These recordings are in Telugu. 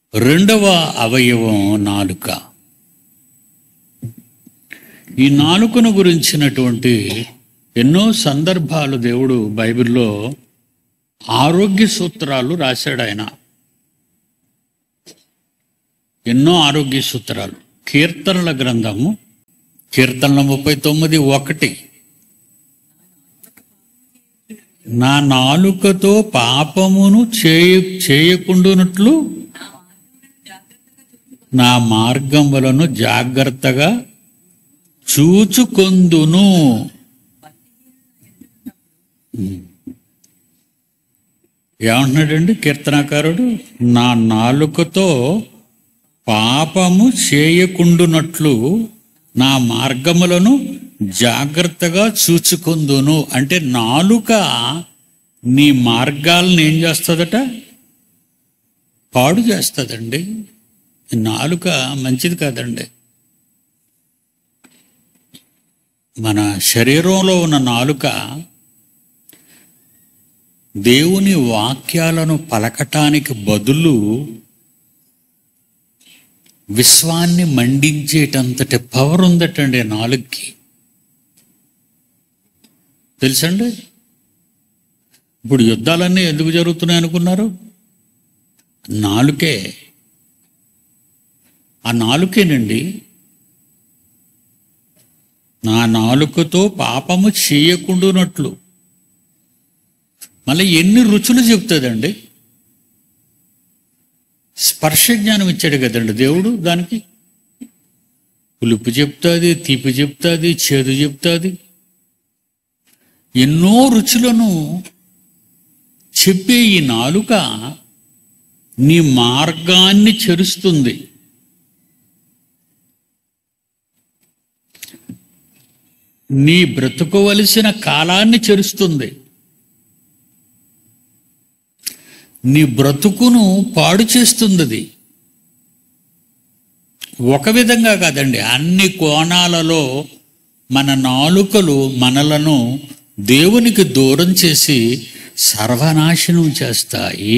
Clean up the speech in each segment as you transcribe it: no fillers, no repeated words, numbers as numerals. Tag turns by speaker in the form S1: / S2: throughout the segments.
S1: రెండవ అవయవం నాలుక. ఈ నాలుకను గురించినటువంటి ఎన్నో సందర్భాలు దేవుడు బైబిల్లో ఆరోగ్య సూత్రాలు రాశాడు. ఆయన ఎన్నో ఆరోగ్య సూత్రాలు. కీర్తనల గ్రంథము, కీర్తనల 39:1, నా నాలుకతో పాపమును చేయకుండునట్లు నా మార్గములను జాగ్రత్తగా చూచుకొందును. ఏమంటున్నాడండి కీర్తనాకారుడు? నా నాలుకతో పాపము చేయకుండునట్లు నా మార్గములను జాగ్రత్తగా చూచుకొందును. అంటే నాలుక నీ మార్గాలను ఏం చేస్తుందట? పాడు చేస్తుందండి. నాలుక మంచిది కాదండి. మన శరీరంలో ఉన్న నాలుక దేవుని వాక్యాలను పలకటానికి బదులు విశ్వాన్ని మండించేటంతటి పవర్ ఉందటండి నాలుగుకి. తెలుసండి? ఇప్పుడు యుద్ధాలన్నీ ఎందుకు జరుగుతున్నాయి అనుకున్నారు? నాలుకే. ఆ నాలుకేనండి. నా నాలుకతో పాపము చేయకుండానట్లు. మళ్ళీ ఎన్ని రుచులు చెప్తుందండి. స్పర్శ జ్ఞానం ఇచ్చాడు కదండి దేవుడు. దానికి పులుపు చెప్తుంది, తీపి చెప్తుంది, చేదు చెప్తుంది. ఎన్నో రుచులను చెప్పే ఈ నాలుక నీ మార్గాన్ని చెరుస్తుంది. నీ బ్రతుకోవలసిన కాలాన్ని చెరుస్తుంది. నీ బ్రతుకును పాడు చేస్తుంది. ఒక విధంగా కాదండి, అన్ని కోణాలలో మన నాలుకలు మనలను దేవునికి దూరం చేసి సర్వనాశనం చేస్తాయి.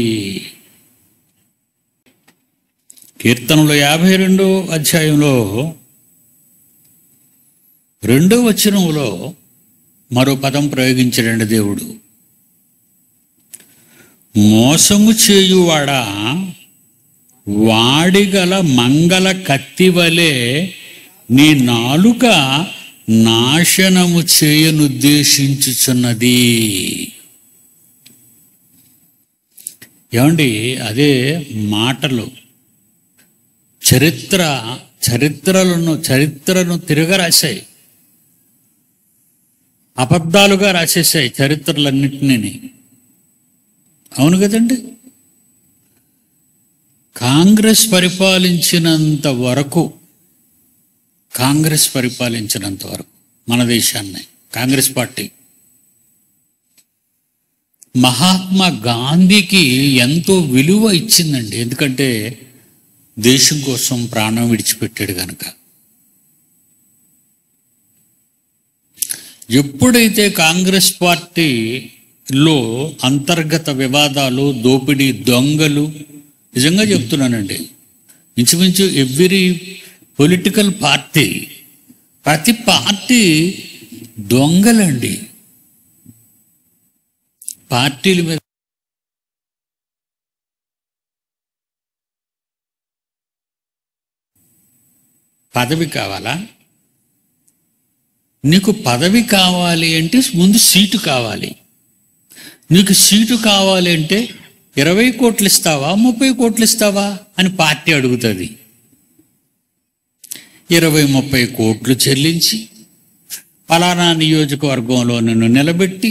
S1: కీర్తనలో 52వ అధ్యాయంలో 2వ వచనంలో మరో పదం ప్రయోగించాడండి దేవుడు. మోసము చేయువాడా, వాడిగల మంగళ కత్తివలే నీ నాలుక నాశనము చేయనుద్దేశించుచున్నది. ఏమండి, అదే మాటలు చరిత్రను తిరగరాశాయి. అబద్ధాలుగా రాసేసాయి చరిత్రలన్నింటినీ. అవును కదండి? కాంగ్రెస్ పరిపాలించినంత వరకు మన దేశాన్ని కాంగ్రెస్ పార్టీ మహాత్మా గాంధీకి ఎంతో విలువ ఇచ్చిందండి. ఎందుకంటే దేశం కోసం ప్రాణం విడిచిపెట్టాడు కనుక. ఎప్పుడైతే కాంగ్రెస్ పార్టీలో అంతర్గత వివాదాలు, దోపిడీ, దొంగలు, నిజంగా చెప్తున్నానండి, ఇంచుమించు ఎవ్రీ పొలిటికల్ పార్టీ, ప్రతి పార్టీ దొంగలండి. పార్టీల మీద పదవి కావాలా? నీకు పదవి కావాలి అంటే ముందు సీటు కావాలి. నీకు సీటు కావాలి అంటే 20 కోట్లు ఇస్తావా, 30 కోట్లు ఇస్తావా అని పార్టీ అడుగుతుంది. 20-30 కోట్లు చెల్లించి పలానా నియోజకవర్గంలో నన్ను నిలబెట్టి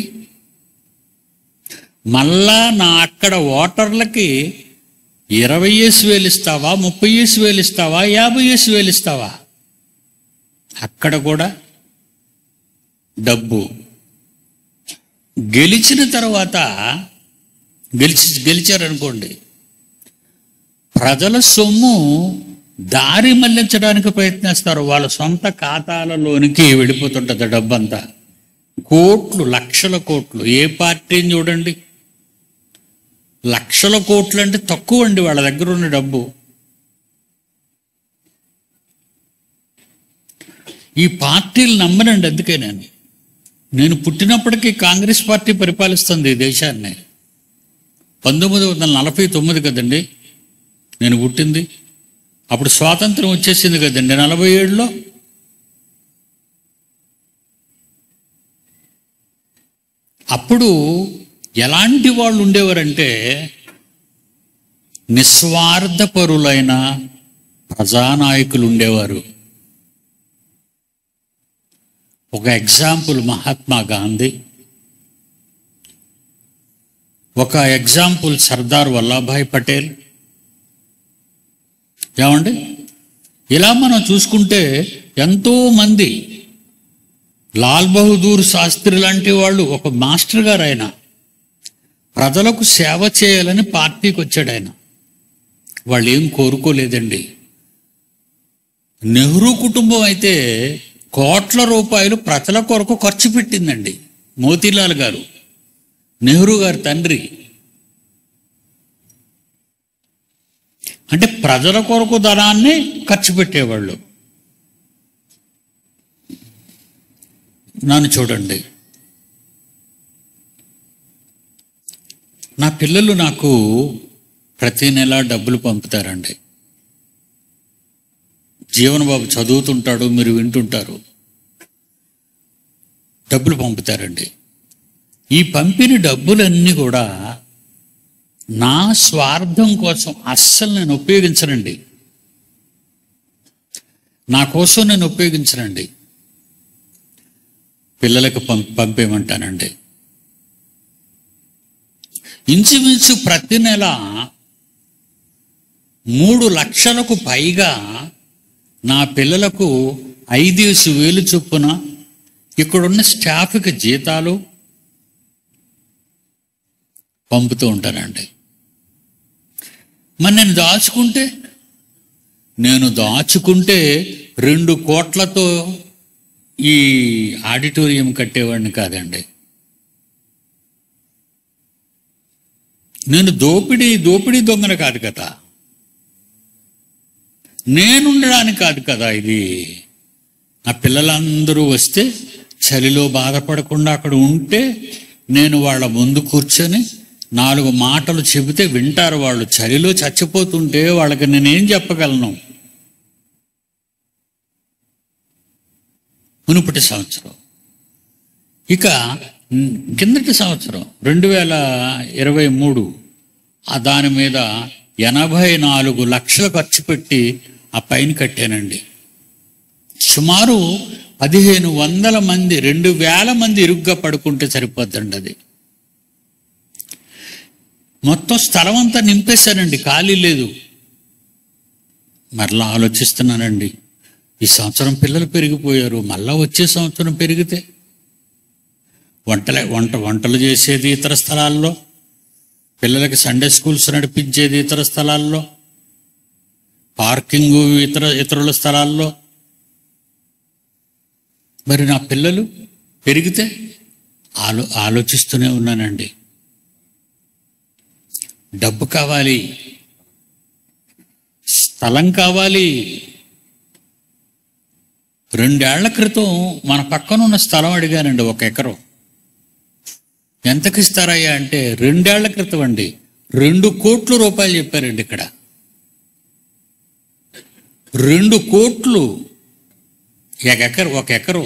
S1: మళ్ళా నా అక్కడ ఓటర్లకి 20,000 ఇస్తావా, 30,000 ఇస్తావా, 50,000 ఇస్తావా? అక్కడ కూడా డబ్బు. గెలిచిన తర్వాత గెలిచారనుకోండి, ప్రజల సొమ్ము దారి మళ్లించడానికి ప్రయత్నిస్తారు. వాళ్ళ సొంత ఖాతాలలోనికి వెళ్ళిపోతుంటుంది డబ్బంతా. కోట్లు, లక్షల కోట్లు. ఏ పార్టీని చూడండి, లక్షల కోట్లు అంటే తక్కువ అండి వాళ్ళ దగ్గర ఉన్న డబ్బు. ఈ పార్టీలు నమ్మనండి. అందుకే నేను పుట్టినప్పటికీ కాంగ్రెస్ పార్టీ పరిపాలిస్తుంది ఈ దేశాన్ని. 1949 కదండి నేను పుట్టింది. అప్పుడు స్వాతంత్రం వచ్చేసింది కదండి 47లో. అప్పుడు ఎలాంటి వాళ్ళు ఉండేవారంటే నిస్వార్థపరులైన ప్రజానాయకులు ఉండేవారు. ఒక ఎగ్జాంపుల్ మహాత్మా గాంధీ, ఒక ఎగ్జాంపుల్ సర్దార్ వల్లభాయ్ పటేల్. ఏమండి, ఇలా మనం చూసుకుంటే ఎంతోమంది, లాల్ బహదూర్ శాస్త్రి లాంటి వాళ్ళు, ఒక మాస్టర్ గారు, ఆయన ప్రజలకు సేవ చేయాలని పార్టీకి వచ్చాడు. ఆయన వాళ్ళు ఏం కోరుకోలేదండి. నెహ్రూ కుటుంబం అయితే కోట్ల రూపాయలు ప్రజల కొరకు ఖర్చు పెట్టిందండి. మోతీలాల్ గారు, నెహ్రూ గారి తండ్రి. అంటే ప్రజల కొరకు ధనాన్ని ఖర్చు పెట్టేవాళ్ళు. నన్ను చూడండి, నా పిల్లలు నాకు ప్రతి నెల డబ్బులు పంపుతారండి. జీవన్ బాబు చదువుతుంటాడు, మీరు వింటుంటారు, డబ్బులు పంపుతారండి. ఈ పంపిన డబ్బులన్నీ కూడా నా స్వార్థం కోసం అస్సలు నేను ఉపయోగించనండి. నా కోసం నేను ఉపయోగించనండి. పిల్లలకు పంపేయమంటానండి. ఇంచుమించు ప్రతి నెల 3 లక్షలకు పైగా నా పిల్లలకు 5,000 చొప్పున ఇక్కడున్న స్టాఫ్కి జీతాలు పంపుతూ ఉంటానండి. మరి నేను దాచుకుంటే 2 కోట్లతో ఈ ఆడిటోరియం కట్టేవాడిని కాదండి. నేను దోపిడీ దొంగన కాదు కదా, నేనుండడానికి కాదు కదా ఇది. నా పిల్లలందరూ వస్తే చలిలో బాధపడకుండా అక్కడ ఉంటే నేను వాళ్ళ ముందు కూర్చొని 4 మాటలు చెబితే వింటారు. వాళ్ళు చలిలో చచ్చిపోతుంటే వాళ్ళకి నేనేం చెప్పగలను? మునుపటి సంవత్సరం, ఇక కిందటి సంవత్సరం 2023 దాని మీద 84 లక్షలు ఖర్చు పెట్టి ఆ పైన కట్టానండి. సుమారు 1,500 మంది, 2,000 మంది ఇరుగ్గా పడుకుంటే సరిపోద్దండి. అది మొత్తం స్థలం అంతా నింపేశానండి, ఖాళీ లేదు. మరలా ఆలోచిస్తున్నానండి, ఈ సంవత్సరం పిల్లలు పెరిగిపోయారు, మళ్ళా వచ్చే సంవత్సరం పెరిగితే వంటలు చేసేది ఇతర స్థలాల్లో, పిల్లలకి సండే స్కూల్స్ నడిపించేది ఇతర స్థలాల్లో, పార్కింగు ఇతరుల స్థలాల్లో. మరి నా పిల్లలు పెరిగితే ఆలోచిస్తూనే ఉన్నానండి. డబ్బు కావాలి, స్థలం కావాలి. 2 ఏళ్ల క్రితం మన పక్కన ఉన్న స్థలం అడిగానండి, 1 ఎకరం. ఎంతకి ఇస్తారయ్యా అంటే 2 ఏళ్ల క్రితం అండి 2 కోట్ల రూపాయలు చెప్పారండి. ఇక్కడ 2 కోట్లు 1 ఎకరం.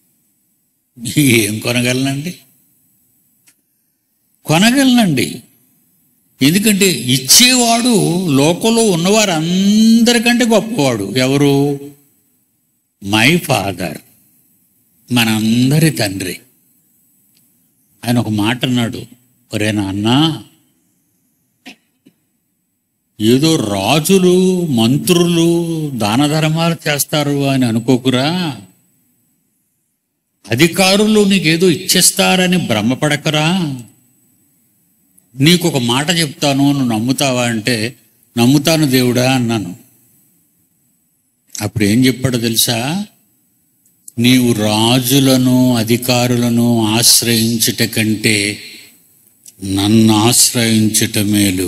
S1: ఏం కొనగలనండి. ఎందుకంటే ఇచ్చేవాడు లోకంలో ఉన్నవారు అందరికంటే గొప్పవాడు. ఎవరు? మై ఫాదర్, మనందరి తండ్రి. ఆయన ఒక మాట అన్నాడు, ఒరే నాన్న, ఏదో రాజులు మంత్రులు దాన ధర్మాలు చేస్తారు అని అనుకోకురా, అధికారులు నీకేదో ఇచ్చేస్తారని భ్రమపడకరా. నీకు ఒక మాట చెప్తాను, నువ్వు నమ్ముతావా అంటే నమ్ముతాను దేవుడా అన్నాను. అప్పుడు ఏం చెప్పాడో తెలుసా? నీవు రాజులను అధికారులను ఆశ్రయించుట కంటే నన్ను ఆశ్రయించుట మేలు.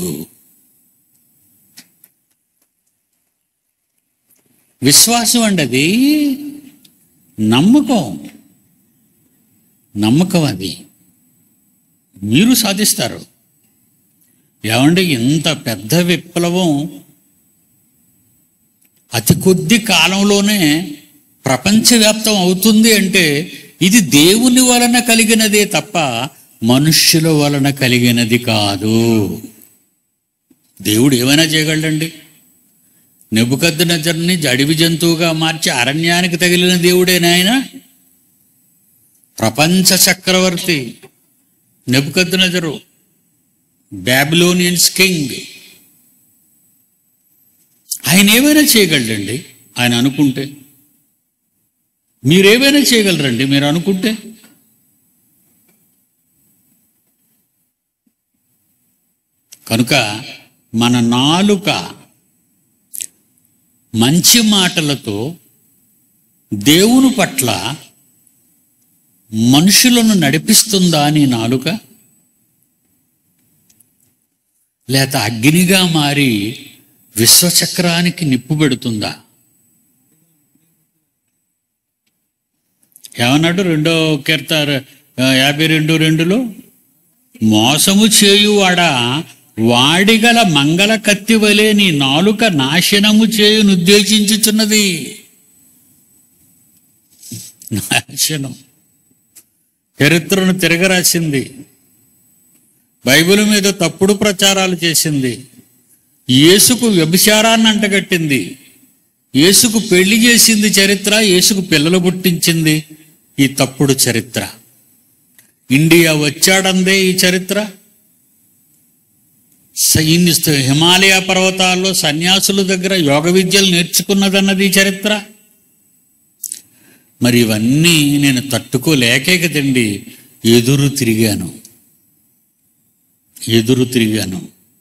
S1: విశ్వాసం అండి అది, నమ్మకం అది. మీరు సాధిస్తారు. ఏమంటే ఇంత పెద్ద విప్లవం అతి కొద్ది కాలంలోనే ప్రపంచవ్యాప్తం అవుతుంది అంటే ఇది దేవుని వలన కలిగినదే తప్ప మనుష్యుల వలన కలిగినది కాదు. దేవుడు ఏమైనా చేయగలడండి. నెబుకద్నెజరుని అడవి జంతువుగా మార్చి అరణ్యానికి తగిలిన దేవుడేనాయన. ప్రపంచ చక్రవర్తి నెబుకద్నెజరు, బాబిలోనియన్స్ కింగ్. ఆయన ఏమైనా చేయగలడండి ఆయన అనుకుంటే. మీరేమైనా చేయగలరండి మీరు అనుకుంటే. కనుక మన నాలుక మంచి మాటలతో దేవుని పట్ల మనుషులను నడిపిస్తుందా నీ నాలుక? లేక అగ్నిగా మారి విశ్వచక్రానికి నిప్పు పెడుతుందా? ఏమన్నాడు 2వ కీర్తన 52:2లో, మోసము చేయువాడా వాడిగల మంగళ కత్తి వలె నీ నాలుక నాశనము చేయునుద్దేశించుచున్నది. నాశనం. చరిత్రను తిరగరాసింది, బైబిల్ మీద తప్పుడు ప్రచారాలు చేసింది, యేసుకు వ్యభిచారాన్ని అంటగట్టింది, యేసుకు పెళ్లి చేసింది చరిత్ర, యేసుకు పిల్లలు పుట్టించింది ఈ తప్పుడు చరిత్ర. ఇండియా వచ్చాడందే ఈ చరిత్ర. హిమాలయ పర్వతాల్లో సన్యాసుల దగ్గర యోగ విద్యలు నేర్చుకున్నదన్నది చరిత్ర. మరి ఇవన్నీ నేను తట్టుకోలేకే కదండి ఎదురు తిరిగాను.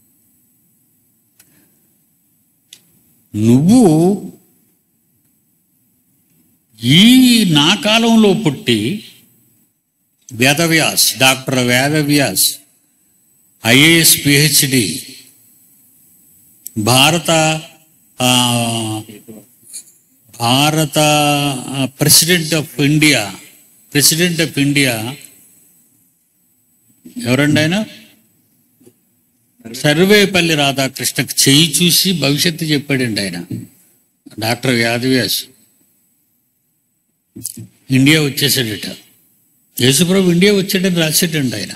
S1: నువ్వు ఈ నా కాలంలో పుట్టి Vedavyas, doctor Vedavyas, IAS PhD, భారత ప్రెసిడెంట్ ఆఫ్ ఇండియా ఎవరండి ఆయన? సర్వేపల్లి రాధాకృష్ణకు చెయ్యి చూసి భవిష్యత్తు చెప్పాడండి ఆయన. డాక్టర్ వేదవ్యాస్ ఇండియా వచ్చేసాడట. యేసుప్రభు ఇండియా వచ్చాడని రాసేటండి ఆయన.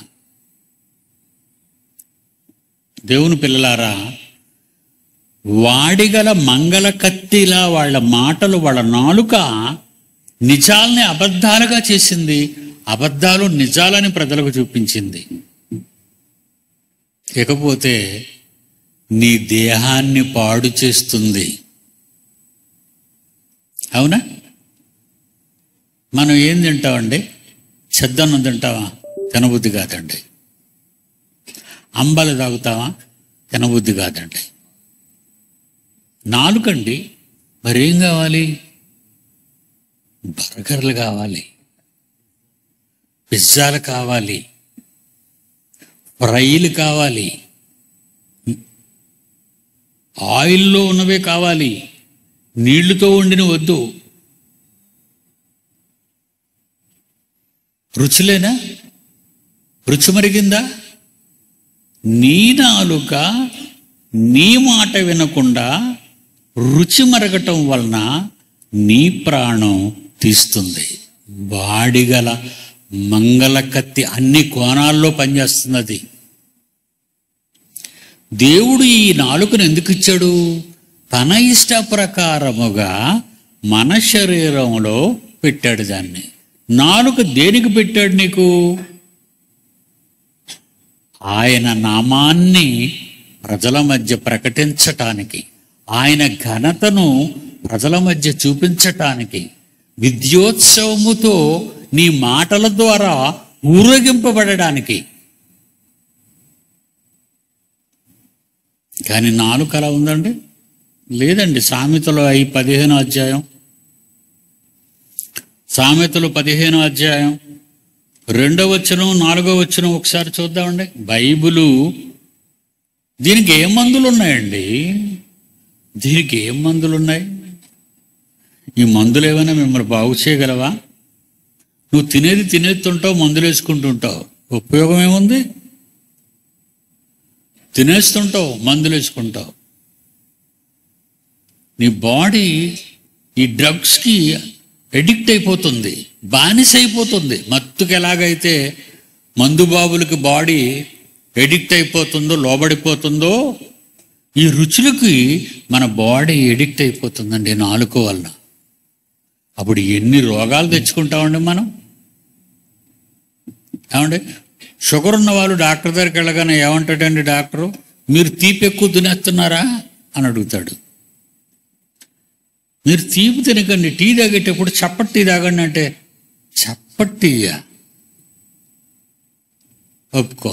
S1: దేవుని పిల్లలారా, వాడిగల మంగళ కత్తిలా వాళ్ళ మాటలు, వాళ్ళ నాలుక నిజాల్ని అబద్ధాలుగా చేసింది, అబద్ధాలు నిజాలని ప్రజలకు చూపించింది. ఇకపోతే నీ దేహాన్ని పాడు చేస్తుంది. అవునా? మనం ఏం తింటామండి? చెద్దన్నం తింటావా? తినబుద్ధి కాదండి. అంబలు తాగుతావా? తినబుద్ధి కాదండి. నాలుకండి. మరేం కావాలి? బర్గర్లు కావాలి, పిజ్జాలు కావాలి, ఫ్రైలు కావాలి, ఆయిల్లో ఉన్నవే కావాలి, నీళ్లతో వండిన వద్దు. రుచులేనా? రుచి మరిగిందా? నీ నాలుక నీ మాట వినకుండా రుచి మరగటం వలన నీ ప్రాణం తీస్తుంది. వాడిగల మంగళ కత్తి అన్ని కోణాల్లో పనిచేస్తున్నది. దేవుడు ఈ నాలుకను ఎందుకు ఇచ్చాడు? తన ఇష్ట ప్రకారముగా మన శరీరంలో పెట్టాడు దాన్ని. నాలుక దేనికి పెట్టాడు నీకు? ఆయన నామాన్ని ప్రజల మధ్య ప్రకటించటానికి, ఆయన ఘనతను ప్రజల మధ్య చూపించటానికి, విద్యోత్సవముతో నీ మాటల ద్వారా ఊరేగింపబడడానికి. కానీ నాలుక అలా ఉందండి? లేదండి. సామెతలు 15వ అధ్యాయం, సామెతలు 15వ అధ్యాయం 2వ వచనం 4వ వచనం ఒకసారి చూద్దామండి. బైబిలు దీనికి ఏం మందులు ఉన్నాయండి? దీనికి ఏం మందులు ఉన్నాయి? ఈ మందులు ఏమైనా మిమ్మల్ని బాగు చేయగలవా? నువ్వు తినేది తినేస్తుంటావు, మందులు వేసుకుంటుంటావు, ఉపయోగం ఏముంది? తినేస్తుంటావు, మందులు వేసుకుంటావు. నీ బాడీ ఈ డ్రగ్స్కి ఎడిక్ట్ అయిపోతుంది, బానిస అయిపోతుంది. మత్తుకు ఎలాగైతే మందుబాబులకి బాడీ ఎడిక్ట్ అయిపోతుందో, లోబడిపోతుందో, ఈ రుచులకి మన బాడీ ఎడిక్ట్ అయిపోతుందండి నాలుక వలన. అప్పుడు ఎన్ని రోగాలు తెచ్చుకుంటామండి మనం. ఏమండి, షుగర్ ఉన్న వాళ్ళు డాక్టర్ దగ్గరికి వెళ్ళగానే ఏమంటాడండి డాక్టరు? మీరు తీపి ఎక్కువ తినేస్తున్నారా అని అడుగుతాడు. మీరు తీపి తినకండి, టీ తాగేటప్పుడు చప్పటి టీ తాగండి అంటే చప్పటి టీయా? ఒప్పుకో.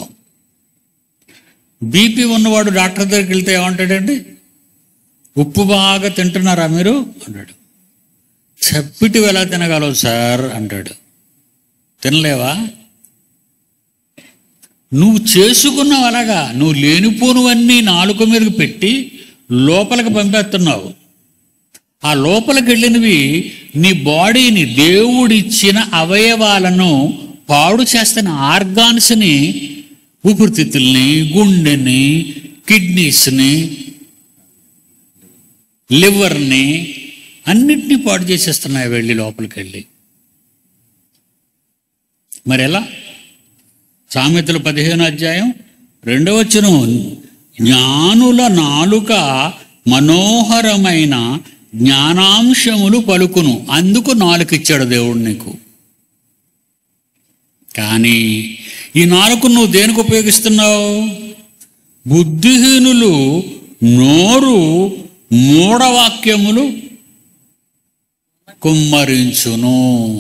S1: బీపీ ఉన్నవాడు డాక్టర్ దగ్గరికి వెళ్తే ఏమంటాడండి? ఉప్పు బాగా తింటున్నారా మీరు అంటాడు. చప్పిటి ఎలా తినగలవు సార్ అంటాడు. తినలేవా? నువ్వు చేసుకున్నావు అలాగా. నువ్వు లేనిపోనువన్నీ నాలుక మీదకి పెట్టి లోపలికి పంపేస్తున్నావు. ఆ లోపలికి వెళ్ళినవి నీ బాడీని, దేవుడిచ్చిన అవయవాలను పాడు చేస్తున్న ఆర్గాన్స్ని, ఊపిరితిత్తుల్ని, గుండెని, కిడ్నీస్ని, లివర్ని అన్నిటినీ పాడు చేసేస్తున్నాయి వెళ్ళి లోపలికి వెళ్ళి. మరి ఎలా? సామెతలు 15వ అధ్యాయం 2వ వచనం, జ్ఞానుల నాలుక మనోహరమైన జ్ఞానాంశములు పలుకును. అందుకు నాలుక ఇచ్చాడు దేవుడు నీకు. కానీ ఈ నాలుక నువ్వు దేనికి ఉపయోగిస్తున్నావు? బుద్ధిహీనులు నోరు మూఢవాక్యములు కుమ్మరించును.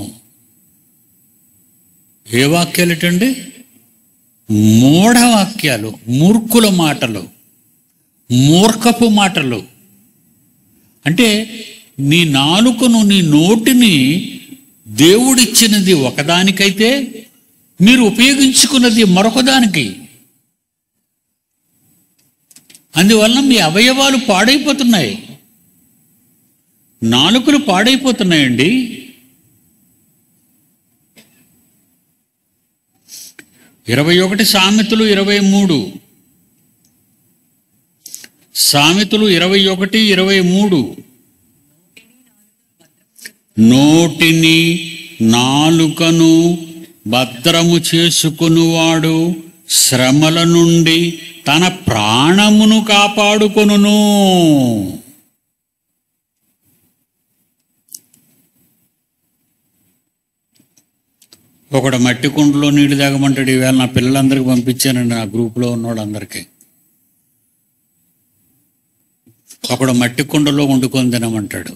S1: ఏ వాక్యాలు ఏంటండి? మూఢవాక్యాలు, మూర్ఖుల మాటలు, మూర్ఖపు మాటలు. అంటే నీ నాలుకను, నీ నోటిని దేవుడిచ్చినది ఒకదానికైతే మీరు ఉపయోగించుకున్నది మరొకదానికి. అందువలన మీ అవయవాలు పాడైపోతున్నాయి, నాలుకలు పాడైపోతున్నాయండి. సామెతలు 23, సామెతలు 21:23, నోటిని నాలుకను భద్రము చేసుకొనువాడు శ్రమల నుండి తన ప్రాణమును కాపాడుకొనును. ఒకడు మట్టి కుండలో నీళ్లు తాగమంటాడు. ఈవేళ నా పిల్లలందరికీ పంపించానండి, నా గ్రూప్లో ఉన్నవాళ్ళందరికీ. ఒకడు మట్టి కుండలో వండుకొని తినమంటాడు,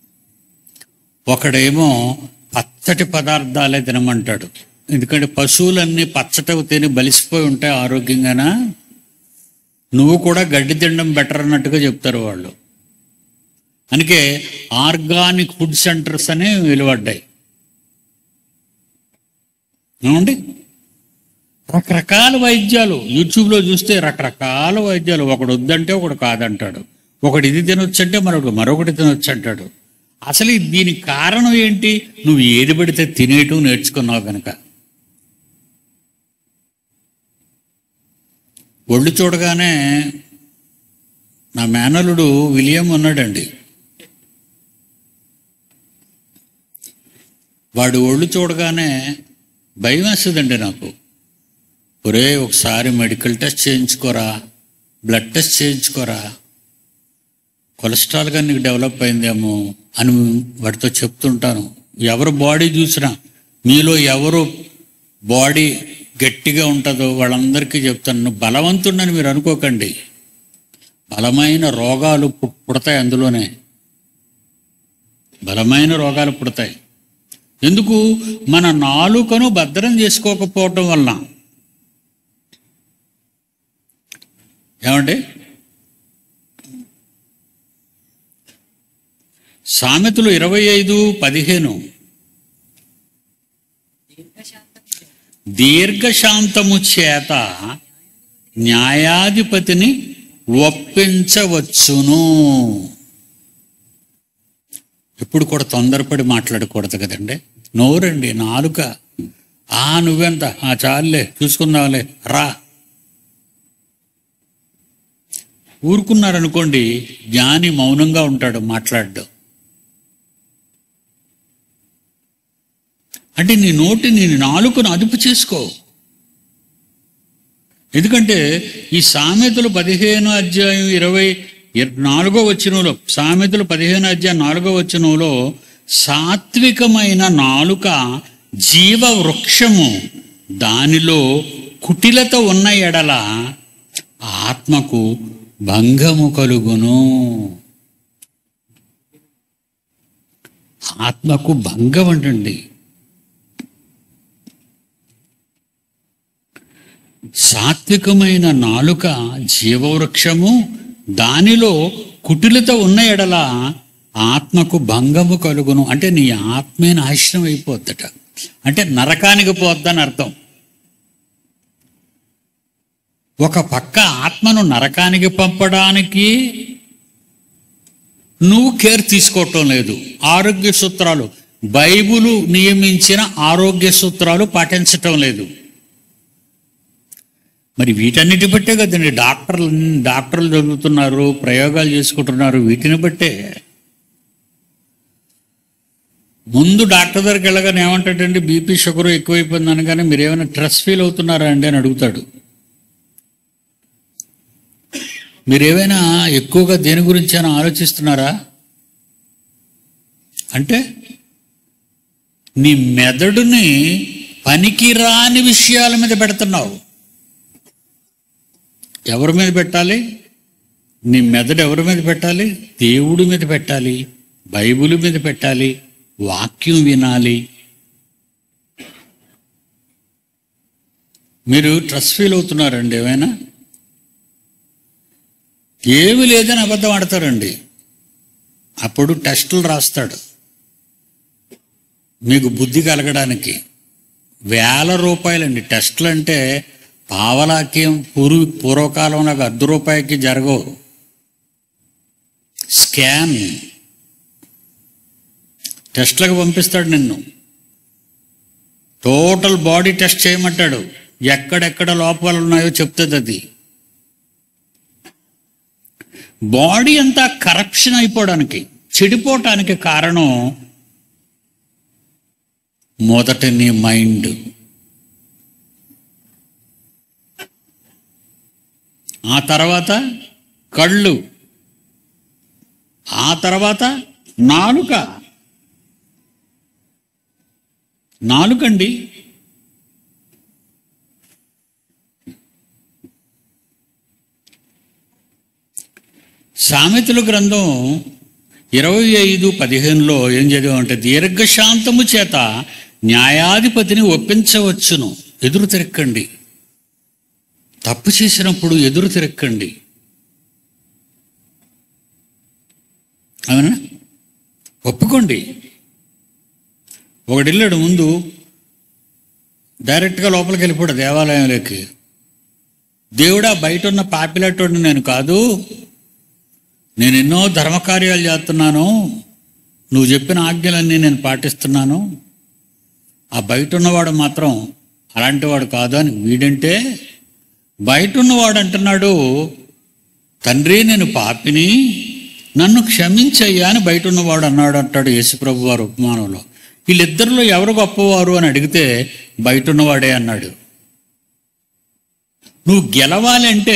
S1: ఒకడేమో పచ్చటి పదార్థాలే తినమంటాడు. ఎందుకంటే పశువులన్నీ పచ్చటవి తిని బలిసిపోయి ఉంటాయి ఆరోగ్యంగానా. నువ్వు కూడా గడ్డి తినడం బెటర్ అన్నట్టుగా చెప్తారు వాళ్ళు. అందుకే ఆర్గానిక్ ఫుడ్ సెంటర్స్ అని వెలువడ్డాయి. ఏమండి, రకరకాల వైద్యాలు యూట్యూబ్లో చూస్తే రకరకాల వైద్యాలు. ఒకడు వద్దంటే ఒకడు కాదంటాడు, ఒకడు ఇది తినొచ్చంటే మరొకటి తినొచ్చు అంటాడు. అసలు దీనికి కారణం ఏంటి? నువ్వు ఏది పడితే తినేయటం నేర్చుకున్నావు కనుక. ఒళ్ళు చూడగానే నా మేనలుడు విలియం ఉన్నాడండి, వాడు ఒళ్ళు చూడగానే భయం వేస్తుందండి నాకు. ఒరే ఒకసారి మెడికల్ టెస్ట్ చేయించుకోరా, బ్లడ్ టెస్ట్ చేయించుకోరా, కొలెస్ట్రాల్ కానీ నీకు డెవలప్ అయిందేమో అని వాడితో చెప్తుంటాను. ఎవరు బాడీ చూసినా, మీలో ఎవరు బాడీ గట్టిగా ఉంటుందో వాళ్ళందరికీ చెప్తాను. నువ్వు బలవంతుడని మీరు అనుకోకండి, బలమైన రోగాలు పుడతాయి. అందులోనే బలమైన రోగాలు పుడతాయి. ఎందుకు? మన నాలుకను భద్రం చేసుకోకపోవటం వలన. ఏమండి, సామెతలు 25:15, దీర్ఘశాంతము చేత న్యాయాధిపతిని ఒప్పించవచ్చును. ఎప్పుడు కూడా తొందరపడి మాట్లాడకూడదు కదండి. నోరండి, నాలుక. నువ్వెంత, చాలులే, చూసుకుందాంలే, రా. ఊరుకున్నారనుకోండి, జ్ఞాని మౌనంగా ఉంటాడు, మాట్లాడడు. అంటే నీ నాలుకను అదుపు చేసుకో. ఎందుకంటే ఈ సామెతలు 15 సామెతలు 15 సాత్వికమైన నాలుక జీవ వృక్షము, దానిలో కుటిలత ఉన్న ఎడల ఆత్మకు భంగము కలుగును. ఆత్మకు భంగం అంటండి. సాత్వికమైన నాలుక జీవవృక్షము, దానిలో కుటిలత ఉన్న ఎడల ఆత్మకు భంగము కలుగును. అంటే నీ ఆత్మే నాశనం అయిపోద్దట. అంటే నరకానికి పోద్దని అర్థం. ఒక పక్క ఆత్మను నరకానికి పంపడానికి నువ్వు కేర్ తీసుకోవటం లేదు. ఆరోగ్య సూత్రాలు, బైబిలు నియమించిన ఆరోగ్య సూత్రాలు పాటించటం లేదు. మరి వీటన్నిటి బట్టే కదండి డాక్టర్లు చదువుతున్నారు, ప్రయోగాలు చేసుకుంటున్నారు. వీటిని బట్టే. ముందు డాక్టర్ దగ్గరికి వెళ్ళగానే ఏమంటాడండి, బీపీ షుగర్ ఎక్కువైపోయింది అనగానే మీరు ఏమైనా స్ట్రెస్ ఫీల్ అవుతున్నారా అండి అని అడుగుతాడు. మీరేమైనా ఎక్కువగా దేని గురించి అయినా ఆలోచిస్తున్నారా అంటే, నీ మెదడుని పనికిరాని విషయాల మీద పెడుతున్నావు. ఎవరి మీద పెట్టాలి? నీ మెదడు ఎవరి మీద పెట్టాలి? దేవుడి మీద పెట్టాలి, బైబిల్ మీద పెట్టాలి, వాక్యం వినాలి. మీరు స్ట్రెస్ ఫీల్ అవుతున్నారండి ఏమైనా? ఏమి లేదని అబద్ధం ఆడతారండి. అప్పుడు టెస్టులు రాస్తాడు మీకు బుద్ధి కలగడానికి. ₹1,000 టెస్టులు. అంటే పావలాకి పూర్వకాలంలో ₹1 జరగవు. స్కాన్ టెస్ట్లకు పంపిస్తాడు నిన్ను. టోటల్ బాడీ టెస్ట్ చేయమంటాడు. ఎక్కడెక్కడ లోపాలు ఉన్నాయో చెప్తుంది అది. బాడీ అంతా కరప్షన్ అయిపోవడానికి, చెడిపోవటానికి కారణం మొదట నీ మైండ్. ఆ తర్వాత కళ్ళు, ఆ తర్వాత నాలుకండి. సామెతల గ్రంథం 25:15 ఏం చదివామంటే, దీర్ఘశాంతము చేత న్యాయాధిపతిని ఒప్పించవచ్చును. ఎదురు తిరక్కండి. తప్పు చేసినప్పుడు ఎదురు తిరక్కండి. అవునా? ఒప్పుకోండి. ఒకటిల్లాడు ముందు డైరెక్ట్గా లోపలికి వెళ్ళిపోయాడు దేవాలయంలోకి. దేవుడా, బయట ఉన్న పాపిలటోడిని నేను కాదు, నేను ఎన్నో ధర్మకార్యాలు చేస్తున్నాను, నువ్వు చెప్పిన ఆజ్ఞలన్నీ నేను పాటిస్తున్నాను, ఆ బయట ఉన్నవాడు మాత్రం అలాంటి వాడు కాదు అని వీడంటే, బయట ఉన్నవాడు అంటున్నాడు, తండ్రి నేను పాపిని, నన్ను క్షమించయ్యా అని బయట ఉన్నవాడు అన్నాడు అంటాడు యేసుప్రభు వారు ఉపమానంలో. వీళ్ళిద్దరిలో ఎవరు గొప్పవారు అని అడిగితే బయట ఉన్నవాడే అన్నాడు. నువ్వు గెలవాలంటే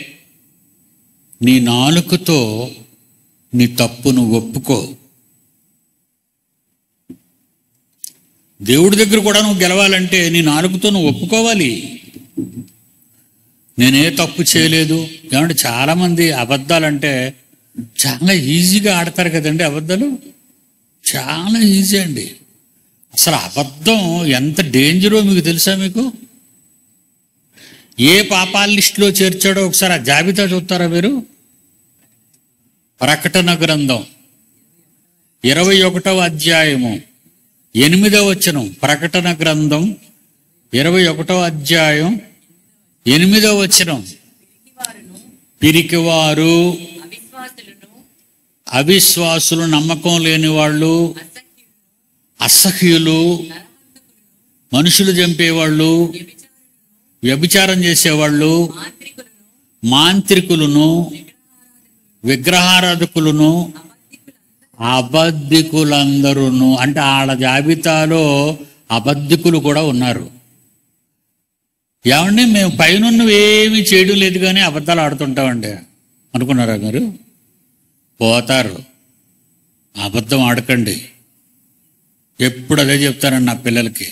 S1: నీ నాలుకతో నీ తప్పును ఒప్పుకో. దేవుడి దగ్గర కూడా నువ్వు గెలవాలంటే నీ నాలుకతో నువ్వు ఒప్పుకోవాలి. నేనే తప్పు చేయలేదు. ఏమంటే చాలామంది అబద్ధాలంటే చాలా ఈజీగా ఆడతారు కదండి. అబద్ధాలు చాలా ఈజీ అండి. అసలు అబద్ధం ఎంత డేంజరో మీకు తెలుసా? మీకు ఏ పాపాల లిస్టులో చేర్చాడో ఒకసారి ఆ జాబితా చూస్తారా మీరు? ప్రకటన గ్రంథం 21వ అధ్యాయము 8వ వచనం. ప్రకటన గ్రంథం 21వ అధ్యాయం 8వ వచనం. పిరికివారు, అవిశ్వాసులు, నమ్మకం లేని వాళ్ళు, అసహ్యులు, మనుషులు చంపేవాళ్ళు, వ్యభిచారం చేసేవాళ్ళు, మాంత్రికులను, విగ్రహారాధకులను, అబద్ధికులందరూ. అంటే వాళ్ళ జాబితాలో అబద్ధికులు కూడా ఉన్నారు. ఏమండి, మేము పైనున్నవి ఏమీ చేయడం లేదు కానీ అబద్ధాలు ఆడుతుంటామండి అనుకున్నారా మీరు? పోతారు. అబద్ధం ఆడకండి. ఎప్పుడు అదే చెప్తానండి నా పిల్లలకి.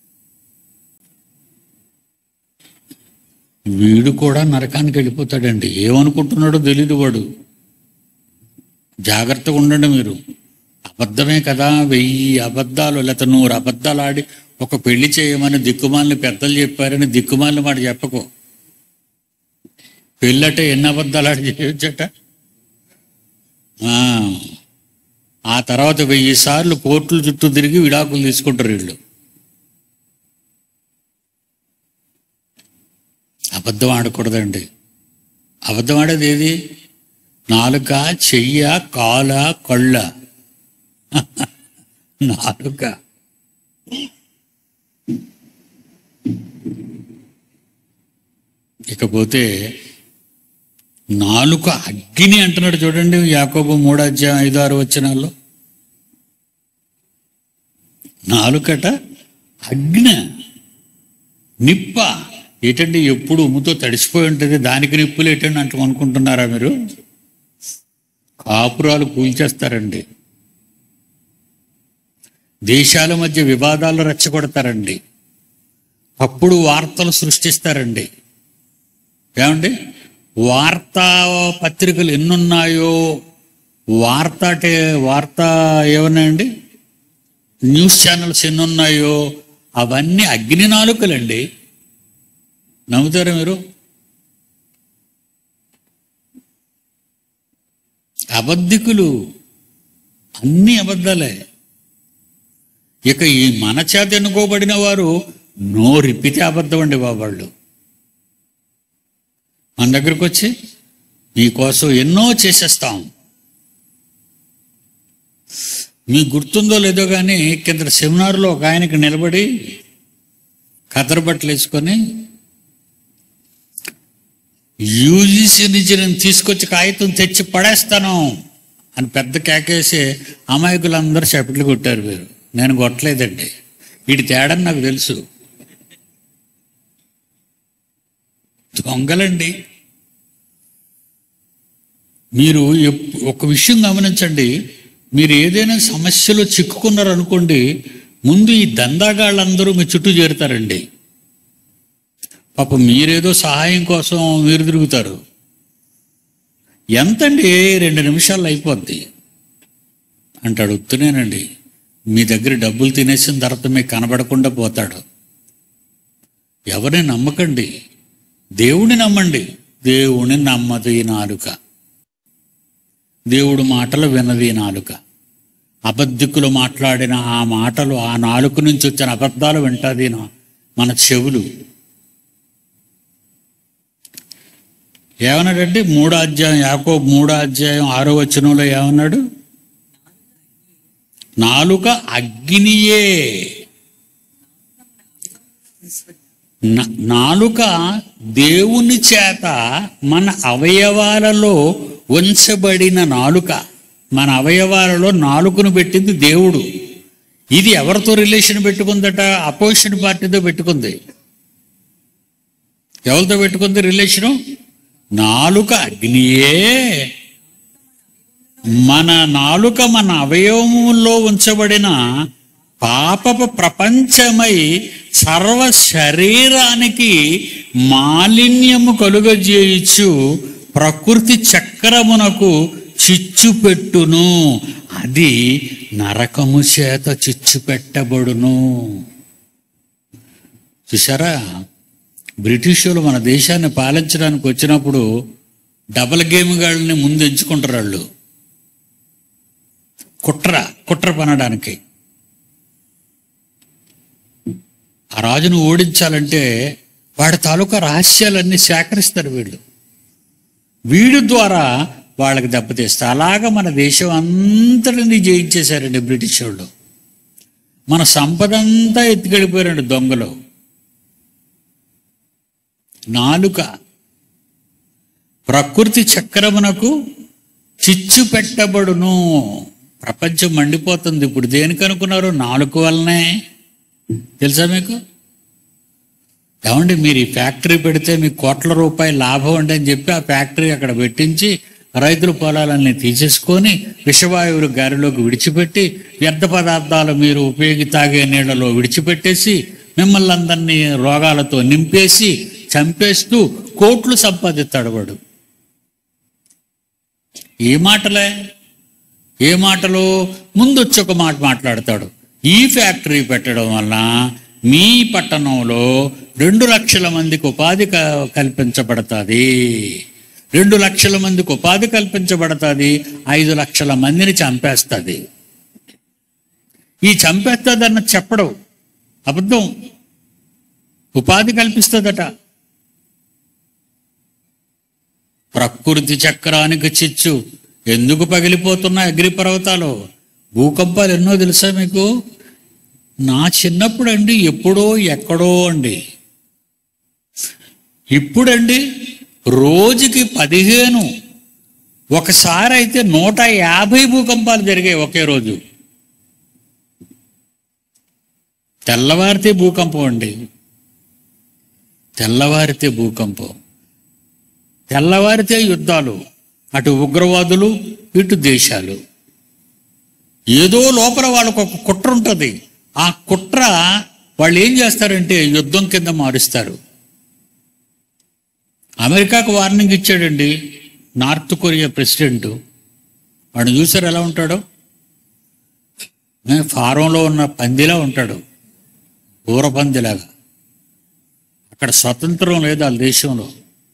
S1: వీడు కూడా నరకానికి వెళ్ళిపోతాడండి. ఏమనుకుంటున్నాడో తెలీదు వాడు. జాగ్రత్తగా ఉండండి మీరు. అబద్ధమే కదా, 1000 అబద్ధాలు లేకపోతే 100 అబద్ధాలు ఆడి ఒక పెళ్లి చేయమని దిక్కుమాలని పెద్దలు చెప్పారని దిక్కుమాలని మాట చెప్పకు. పెళ్ళంటే ఎన్ని అబద్ధాలు ఆడి చేయొచ్చట. ఆ తర్వాత 1000 సార్లు కోర్టుల చుట్టూ తిరిగి విడాకులు తీసుకుంటారు వీళ్ళు. అబద్ధం ఆడకూడదండి. అబద్ధం ఆడేది ఏది? నాలుక, చెయ్య, కాల, కళ్ళ. నాలుక. ఇకపోతే నాలుక అగ్ని అంటున్నాడు చూడండి, యాకోబు 3:5-6 వచనాల్లో. నాలుకట అగ్ని, నిప్ప. ఏంటండి, ఎప్పుడు ఉమ్ముతో తడిసిపోయి ఉంటుంది, దానికి నిప్పులు ఏంటండి అంటూ అనుకుంటున్నారా మీరు? కాపురాలు కూల్చేస్తారండి. దేశాల మధ్య వివాదాలు రెచ్చగొడతారండి. అప్పుడు వార్తలు సృష్టిస్తారండి. ఏమండి, వార్తా పత్రికలు ఎన్నున్నాయో, వార్త ఏమన్నాయండి, న్యూస్ ఛానల్స్ ఎన్నున్నాయో అవన్నీ అగ్ని నాలుకలండి. నమ్ముతారా మీరు? అబద్ధికులు, అన్ని అబద్ధాలే. ఇక ఈ మన చేత ఎన్నుకోబడిన వారు నోరిప్పితే అబద్ధం అండి బాబాళ్ళు. మన దగ్గరకు వచ్చి మీకోసం ఎన్నో చేసేస్తాం. మీకు గుర్తుందో లేదో కానీ కింద సెమినార్లో ఒక ఆయనకి నిలబడి కతర బట్టలు వేసుకొని యూజీసీ నుంచి నేను తీసుకొచ్చి కాగితం తెచ్చి పడేస్తాను అని పెద్ద కేకేసి అమాయకులందరూ చప్పట్లు కొట్టారు. మీరు, నేను కొట్టలేదండి. వీడి తేడని నాకు తెలుసు. దొంగలండి. మీరు ఒక విషయం గమనించండి. మీరు ఏదైనా సమస్యలో చిక్కుకున్నారనుకోండి, ముందు ఈ దందాగాళ్ళందరూ మీ చుట్టూ చేరుతారండి. పాపం మీరేదో సహాయం కోసం మీరు తిరుగుతారు. ఎంతండి, 2 నిమిషాల్లో అయిపోద్ది అంటాడు. ఉత్తునేనండి. మీ దగ్గర డబ్బులు తినేసిన తర్వాత మీకు కనబడకుండా పోతాడు. ఎవరిని నమ్మకండి, దేవుని నమ్మండి. దేవుని నమ్మదు ఈ నాలుక. దేవుడు మాటలు వినది ఈ నాలుక. అబద్ధికులు మాట్లాడిన ఆ మాటలు, ఆ నాలుక నుంచి వచ్చిన అబద్ధాలు వింటది మన చెవులు. ఏమన్నాడంటే యాకోబు 3:6 వచనంలో ఏమన్నాడు? నాలుక అగ్నియే. నాలుక దేవుని చేత మన అవయవాలలో ఉంచబడిన నాలుక. మన అవయవాలలో నాలుకను పెట్టింది దేవుడు. ఇది ఎవరితో రిలేషన్ పెట్టుకుందట? అపోజిషన్ పార్టీతో పెట్టుకుంది. ఎవరితో పెట్టుకుంది రిలేషను? నాలుక అగ్నియే. మన నాలుక మన అవయవములో ఉంచబడిన పాపపు ప్రపంచమై సర్వ శరీరానికి మాలిన్యము కలుగజేయచ్చు, ప్రకృతి చక్రమునకు చిచ్చు పెట్టును, అది నరకము చేత చిచ్చు పెట్టబడును. చూసారా, బ్రిటిష్ వాళ్ళు మన దేశాన్ని పాలించడానికి వచ్చినప్పుడు డబల్ గేమ్ గాళ్ళని ముందు ఎంచుకుంటారు. వాళ్ళు కుట్ర పనడానికి. ఆ రాజును ఓడించాలంటే వాడి తాలూకా రహస్యాలన్నీ సేకరిస్తారు వీడి ద్వారా వాళ్ళకి దెబ్బతీస్తారు. అలాగా మన దేశం అంతటిని జయించేశారండి బ్రిటిష్ వాళ్ళు. మన సంపద అంతా ఎత్తుకెళ్ళిపోయారండి దొంగలు. నాలుక ప్రకృతి చక్రమునకు చిచ్చు పెట్టబడును. ప్రపంచం మండిపోతుంది ఇప్పుడు. దేనికి అనుకున్నారు? నాలుక వల్లనే. తెలుసా మీకు? ఏమండి, మీరు ఈ ఫ్యాక్టరీ పెడితే మీకు కోట్ల రూపాయల లాభం అండి అని చెప్పి ఆ ఫ్యాక్టరీ అక్కడ పెట్టించి రైతుల పొలాలన్నీ తీసేసుకొని విషవాయువులు గాలిలోకి విడిచిపెట్టి వ్యర్థ పదార్థాలు మీరు తాగే నీళ్లలో విడిచిపెట్టేసి మిమ్మల్ని అందరినీ రోగాలతో నింపేసి చంపేస్తూ కోట్లు సంపాదిస్తాడు వాడు. ఏ మాటలు ముందు వచ్చి ఒక మాట మాట్లాడతాడు. ఈ ఫ్యాక్టరీ పెట్టడం వల్ల మీ పట్టణంలో 2 లక్షల మందికి ఉపాధి కల్పించబడుతుంది. 2 లక్షల మందికి ఉపాధి కల్పించబడుతుంది. 5 లక్షల మందిని చంపేస్తుంది. ఈ చంపేస్తుంది అన్న చెప్పడం అబద్ధం. ఉపాధి కల్పిస్తుందట. ప్రకృతి చక్రానికి చిచ్చు. ఎందుకు పగిలిపోతున్నాయి అగ్నిపర్వతాలు? భూకంపాలు ఎన్నో తెలుసా మీకు? నా చిన్నప్పుడు అండి ఎప్పుడో ఎక్కడో అండి. ఇప్పుడండి రోజుకి 15, ఒకసారి అయితే 150 భూకంపాలు జరిగాయి ఒకే రోజు. తెల్లవారితే భూకంపం అండి. తెల్లవారితే భూకంపం, తెల్లవారితే యుద్ధాలు. అటు ఉగ్రవాదులు, ఇటు దేశాలు. ఏదో లోపల వాళ్ళకు ఒక కుట్ర ఉంటుంది. ఆ కుట్ర వాళ్ళు ఏం చేస్తారంటే యుద్ధం కింద మారుస్తారు. అమెరికాకు వార్నింగ్ ఇచ్చాడండి నార్త్ కొరియా ప్రెసిడెంట్. వాడిని చూసారు ఎలా ఉంటాడో? ఫారంలో ఉన్న పందిలా ఉంటాడు, ఊర పందిలాగా. అక్కడ స్వతంత్రం లేదు వాళ్ళ దేశంలో.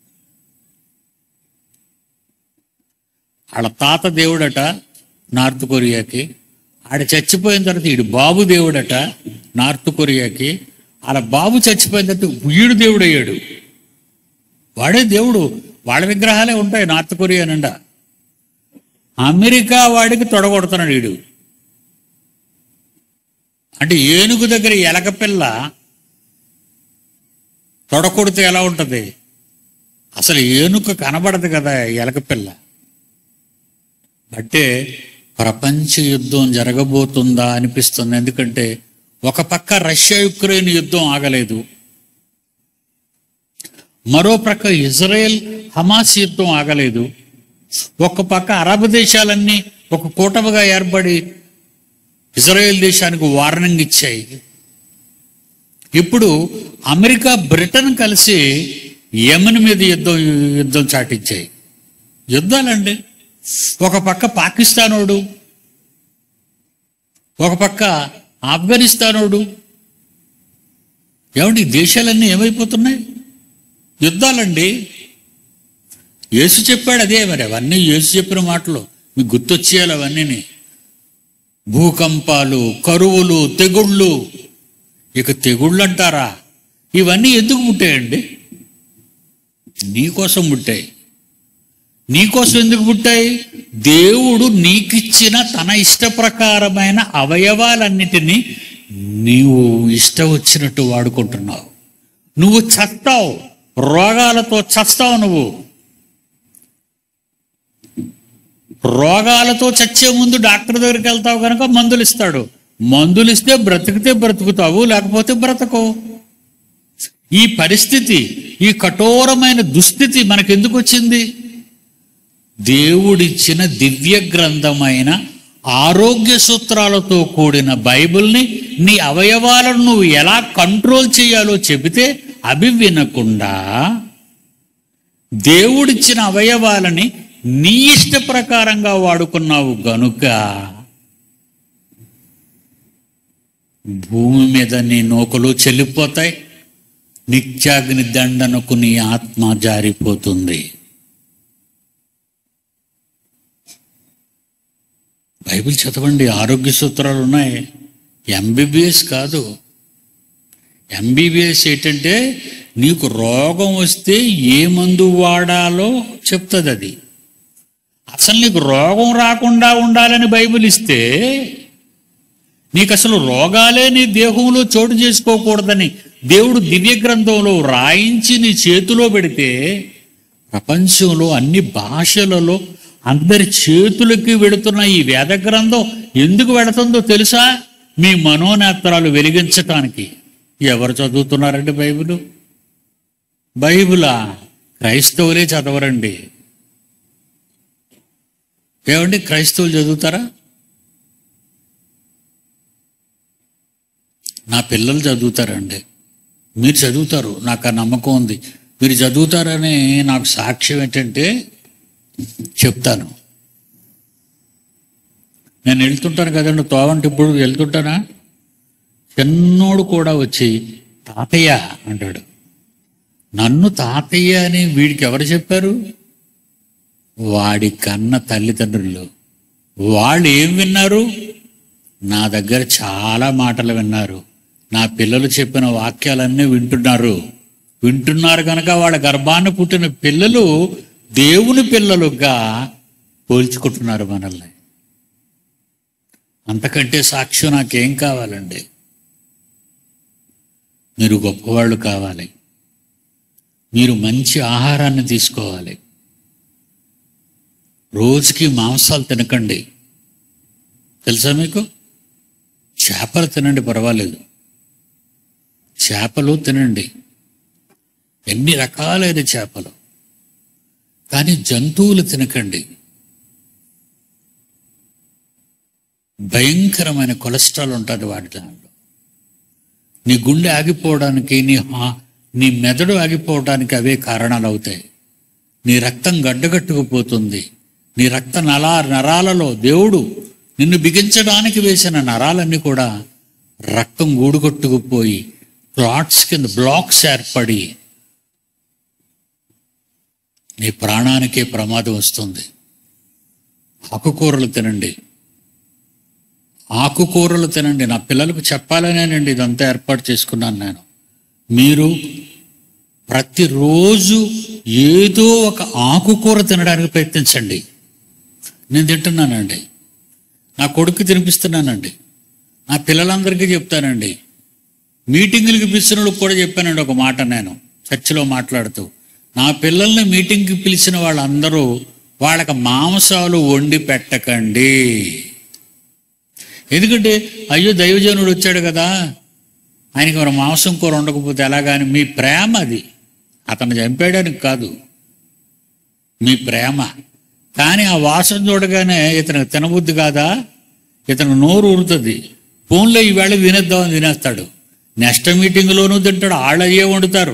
S1: వాళ్ళ తాత దేవుడట నార్త్ కొరియాకి. ఆడ చచ్చిపోయిన తర్వాత వీడు బాబు దేవుడట నార్త్ కొరియాకి. వాళ్ళ బాబు చచ్చిపోయిన తర్వాత వీడు దేవుడు అయ్యాడు. వాడే దేవుడు. వాళ్ళ విగ్రహాలే ఉంటాయి నార్త్ కొరియా నిండా. అమెరికా వాడికి తొడగొడుతున్నాడు వీడు. అంటే ఏనుగు దగ్గర ఎలకపిల్ల తొడకొడితే ఎలా ఉంటుంది? అసలు ఏనుగు కనబడదు కదా ఎలకపిల్ల. అంటే ప్రపంచ యుద్ధం జరగబోతుందా అనిపిస్తుంది. ఎందుకంటే ఒక పక్క రష్యా యుక్రెయిన్ యుద్ధం ఆగలేదు, మరో పక్క ఇజ్రాయెల్ హమాస్ యుద్ధం ఆగలేదు, ఒక పక్క అరబ్ దేశాలన్నీ ఒక కూటమిగా ఏర్పడి ఇజ్రాయెల్ దేశానికి వార్నింగ్ ఇచ్చాయి. ఇప్పుడు అమెరికా బ్రిటన్ కలిసి యెమెన్ మీద యుద్ధం చాటించాయి. యుద్ధాలండి. ఒక పక్క పాకిస్తానోడు, ఒక పక్క ఆఫ్ఘనిస్తానోడు. ఏమండి దేశాలన్నీ ఏమైపోతున్నాయి? యుద్ధాలండి. యేసు చెప్పాడు అదే. మరి అవన్నీ యేసు చెప్పిన మాటలు మీకు గుర్తొచ్చేయాలి అవన్నీ. భూకంపాలు, కరువులు, తెగుళ్ళు. ఇక తెగుళ్ళు అంటారా? ఇవన్నీ ఎందుకు పుట్టాయండి? నీకోసం పుట్టాయి. నీకోసం ఎందుకు పుట్టాయి? దేవుడు నీకిచ్చిన తన ఇష్టప్రకారమైన అవయవాలన్నిటినీ నీవు ఇష్టం వచ్చినట్టు వాడుకుంటున్నావు. నువ్వు చస్తావు, రోగాలతో చస్తావు. నువ్వు రోగాలతో చచ్చే ముందు డాక్టర్ దగ్గరికి వెళ్తావు కనుక మందులు ఇస్తాడు. మందులు ఇస్తే బ్రతికితే బ్రతుకుతావు, లేకపోతే బ్రతకవు. ఈ పరిస్థితి, ఈ కఠోరమైన దుస్థితి మనకెందుకు వచ్చింది? దేవుడిచ్చిన దివ్య గ్రంథమైన ఆరోగ్య సూత్రాలతో కూడిన బైబిల్ని నీ అవయవాలను నువ్వు ఎలా కంట్రోల్ చేయాలో చెబితే అవి వినకుండా దేవుడిచ్చిన అవయవాలని నీ ఇష్ట ప్రకారంగా వాడుకున్నావు గనుక భూమి మీద నీ నూకలు చెల్లిపోతాయి, నిత్యాగ్ని దండనకు నీ ఆత్మ జారిపోతుంది. బైబిల్ చదవండి, ఆరోగ్య సూత్రాలు ఉన్నాయి. ఎంబీబీఎస్ కాదు. ఎంబీబీఎస్ ఏంటంటే నీకు రోగం వస్తే ఏ మందు వాడాలో చెప్తుంది అది. అసలు నీకు రోగం రాకుండా ఉండాలని బైబిల్ ఇస్తే, నీకు అసలు రోగాలే నీ దేహంలో చోటు చేసుకోకూడదని దేవుడు దివ్య గ్రంథంలో రాయించి నీ చేతిలో పెడితే, ప్రపంచంలో అన్ని భాషలలో అందరి చేతులకి వెడుతున్న ఈ వేద గ్రంథం ఎందుకు వెడుతుందో తెలుసా? మీ మనోనేత్రాలు వెలిగించటానికి. ఎవరు చదువుతున్నారండి బైబిలు? బైబిలా క్రైస్తవులే చదవరండి. ఏమండి, క్రైస్తవులు చదువుతారా? నా పిల్లలు చదువుతారండి. మీరు చదువుతారు, నాకు ఆ నమ్మకం ఉంది. మీరు చదువుతారని నాకు సాక్ష్యం ఏంటంటే చెప్తాను. నేను వెళ్తుంటాను కదండి తోవంటి, ఇప్పుడు వెళ్తుంటానా, చిన్నోడు కూడా వచ్చి తాతయ్య అంటాడు. నన్ను తాతయ్య అని వీడికి ఎవరు చెప్పారు? వాడి కన్న తల్లిదండ్రులు. వాళ్ళు ఏం విన్నారు? నా దగ్గర చాలా మాటలు విన్నారు. నా పిల్లలు చెప్పిన వాక్యాలన్నీ వింటున్నారు కనుక వాళ్ళ గర్భాన్ని పుట్టిన పిల్లలు దేవుని పిల్లలుగా పోల్చుకుంటున్నారు మనల్ని. అంతకంటే సాక్ష్యం నాకేం కావాలండి? మీరు గొప్పవాళ్ళు కావాలి. మీరు మంచి ఆహారాన్ని తీసుకోవాలి. రోజుకి మాంసాలు తినకండి. తెలుసా మీకు? చేపలు తినండి, పర్వాలేదు. చేపలు తినండి, ఎన్ని రకాలైన చేపలు. కానీ జంతువులు తినకండి. భయంకరమైన కొలెస్ట్రాల్ ఉంటుంది వాటి దాంట్లో. నీ గుండె ఆగిపోవడానికి, నీ మెదడు ఆగిపోవడానికి అవే కారణాలు అవుతాయి. నీ రక్తం గడ్డగట్టుకుపోతుంది. నీ రక్త నరాలలో దేవుడు నిన్ను బిగించడానికి వేసిన నరాలన్నీ కూడా రక్తం గూడుగొట్టుకుపోయి క్లాట్స్ కింద బ్లాక్స్ ఏర్పడి నీ ప్రాణానికే ప్రమాదం వస్తుంది. ఆకుకూరలు తినండి, ఆకుకూరలు తినండి. నా పిల్లలకు చెప్పాలనేనండి ఇదంతా ఏర్పాటు చేసుకున్నాను నేను. మీరు ప్రతిరోజు ఏదో ఒక ఆకుకూర తినడానికి ప్రయత్నించండి. నేను తింటున్నానండి, నా కొడుకు తినిపిస్తున్నానండి, నా పిల్లలందరికీ చెప్తానండి. మీటింగులకి పిలిచినప్పుడు కూడా చెప్పానండి ఒక మాట. నేను చర్చిలో మాట్లాడుతూ, నా పిల్లల్ని మీటింగ్కి పిలిచిన వాళ్ళందరూ వాళ్ళకి మాంసాలు వండి పెట్టకండి. ఎందుకంటే అయ్యో దైవజనుడు వచ్చాడు కదా, ఆయనకి మరి మాంసం కూర ఉండకపోతే ఎలాగాని మీ ప్రేమ అది. అతను చంపేయడానికి కాదు, మీ ప్రేమ. కానీ ఆ వాసన చూడగానే ఇతనికి తినబుద్ధి కాదా, ఇతను నోరు ఊరుతుంది. ఫోన్లో ఈవేళ తినేద్దామని తినేస్తాడు. నెక్స్ట్ మీటింగ్లోనూ తింటాడు, వాళ్ళు అయ్యే వండుతారు.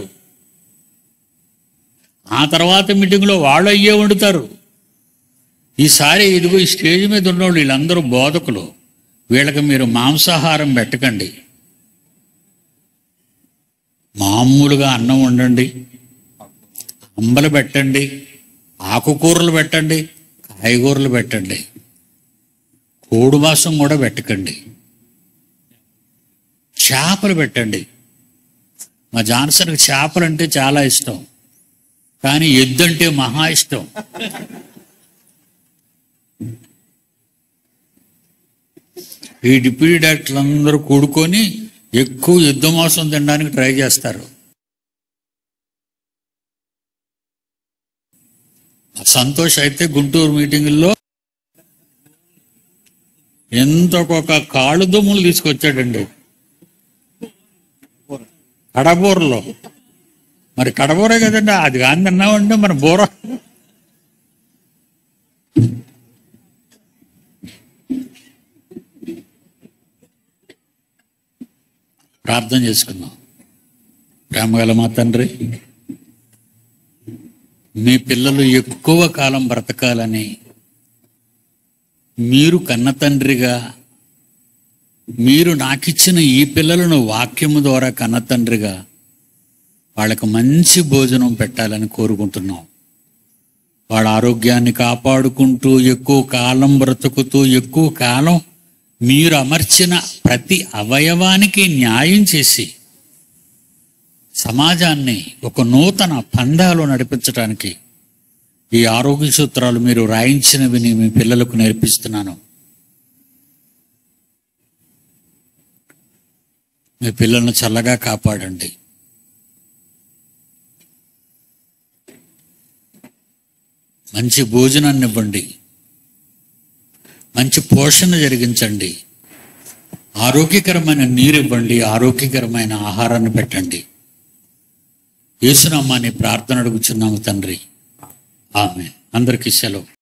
S1: ఆ తర్వాత మీటింగ్లో వాళ్ళు అయ్యే వండుతారు. ఈసారి ఇదిగో ఈ స్టేజ్ మీద ఉన్నవాళ్ళు వీళ్ళందరూ బోధకులు. వీళ్ళకి మీరు మాంసాహారం పెట్టకండి. మామూలుగా అన్నం వండండి, అంబలు పెట్టండి, ఆకుకూరలు పెట్టండి, కాయగూరలు పెట్టండి. కోడి మాంసం కూడా పెట్టకండి. చేపలు పెట్టండి. మా జాన్సన్కి చేపలు అంటే చాలా ఇష్టం, కానీ ఎద్దంటే మహా ఇష్టం. ఈ డిప్యూటీ డాక్టర్లు అందరూ కూడుకొని ఎక్కువ యుద్ధ మాంసం తినడానికి ట్రై చేస్తారు. సంతోష్ అయితే గుంటూరు మీటింగుల్లో ఎంతకొక కాళ్ళు దుమ్ములు తీసుకొచ్చాడండి కడబూరలో. మరి కడబూరే కదండి, అది కానీ తిన్నామంటే మన బూర. ప్రార్థన చేసుకుందాం. ప్రేమగల మా తండ్రి, మీ పిల్లలు ఎక్కువ కాలం బ్రతకాలని మీరు కన్న తండ్రిగా, మీరు నాకిచ్చిన ఈ పిల్లలను వాక్యము ద్వారా కన్న తండ్రిగా వాళ్ళకు మంచి భోజనం పెట్టాలని కోరుకుంటున్నాం. వాళ్ళ ఆరోగ్యాన్ని కాపాడుకుంటూ ఎక్కువ కాలం బ్రతుకుతూ ఎక్కువ కాలం మీరు అమర్చిన ప్రతి అవయవానికి న్యాయం చేసి సమాజాన్ని ఒక నూతన పందాలో నడిపించడానికి ఈ ఆరోగ్య సూత్రాలు మీరు రాయించినవి మీ పిల్లలకు నేర్పిస్తున్నాను. మీ పిల్లలను చల్లగా కాపాడండి. మంచి భోజనాన్ని ఇవ్వండి, మంచి పోషణ జరిగించండి, ఆరోగ్యకరమైన నీరు ఇవ్వండి, ఆరోగ్యకరమైన ఆహారాన్ని పెట్టండి. యేసునామాని ప్రార్థన అడుగుచున్నాము తండ్రి, ఆమేన్. అందరికీ సెలవు.